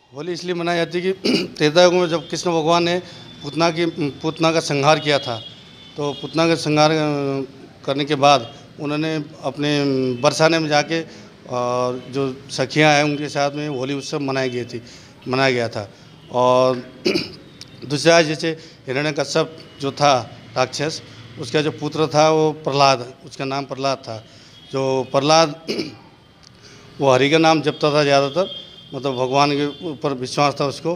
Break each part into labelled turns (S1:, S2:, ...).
S1: होली इसलिए मनाई जाती है कि त्रेता युग में जब कृष्ण भगवान ने पूतना का संहार किया था, तो पूतना का संहार करने के बाद उन्होंने अपने बरसाने में जाके और जो सखियां हैं उनके साथ में होली उत्सव मनाया गया था। और दूसरा जैसे हिरण्यकश्यप जो था राक्षस, उसका जो पुत्र था वो प्रहलाद, उसका नाम प्रहलाद था। जो प्रहलाद वो हरि का नाम जपता था ज़्यादातर, मतलब भगवान के ऊपर विश्वास था उसको।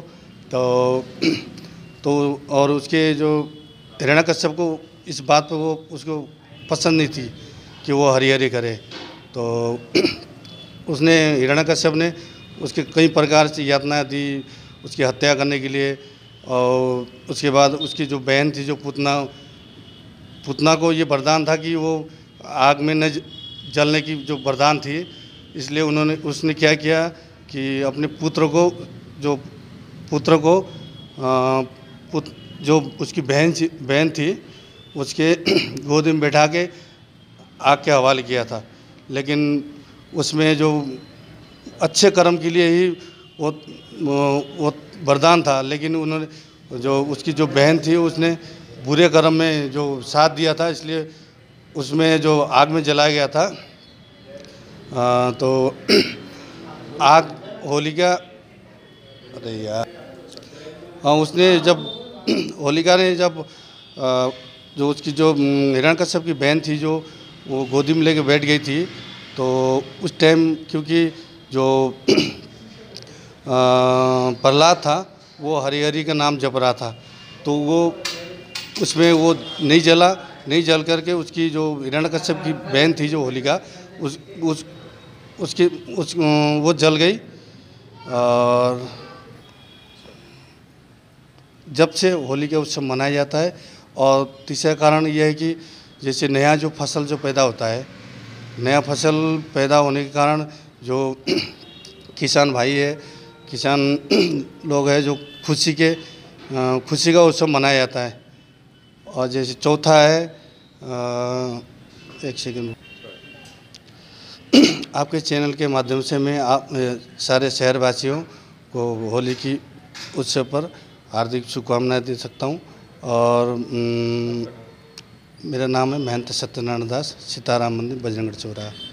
S1: तो और उसके जो हिरण्यकश्यप को इस बात पे वो उसको पसंद नहीं थी कि वो हरि हरि करे, तो उसने हिरण्यकश्यप ने उसके कई प्रकार से यातनाएं दी उसकी हत्या करने के लिए। और उसके बाद उसकी जो बहन थी जो पूतना को ये वरदान था कि वो आग में न जलने की जो वरदान थी, इसलिए उसने क्या किया कि अपने पुत्र को जो उसकी बहन थी उसके गोद में बैठा के आग के हवाले किया था। लेकिन उसमें जो अच्छे कर्म के लिए ही वो वरदान था, लेकिन उन्होंने जो उसकी जो बहन थी उसने बुरे कर्म में जो साथ दिया था, इसलिए उसमें जो आग में जलाया गया था। तो आग होलिका, अरे यार, हाँ, उसने जब होलिका ने जब जो उसकी जो हिरण्यकश्यप की बहन थी जो वो गोदी में लेके बैठ गई थी, तो उस टाइम क्योंकि जो प्रहलाद था वो हरि हरि का नाम जप रहा था, तो वो उसमें वो नहीं जल करके उसकी जो हिरण्यकश्यप की बहन थी जो होलिका वो जल गई। और जब से होली का उत्सव मनाया जाता है। और तीसरा कारण यह है कि जैसे नया जो फसल जो पैदा होता है, नया फसल पैदा होने के कारण जो किसान भाई है, किसान लोग हैं, जो खुशी का उत्सव मनाया जाता है। और जैसे चौथा है, एक सेकंड, आपके चैनल के माध्यम से मैं आप सारे शहरवासियों को होली की उत्सव पर हार्दिक शुभकामनाएं दे सकता हूं। और मेरा नाम है महंत सत्यनारायण दास, सीताराम मंदिर, बजरंगगढ़ चौराहा।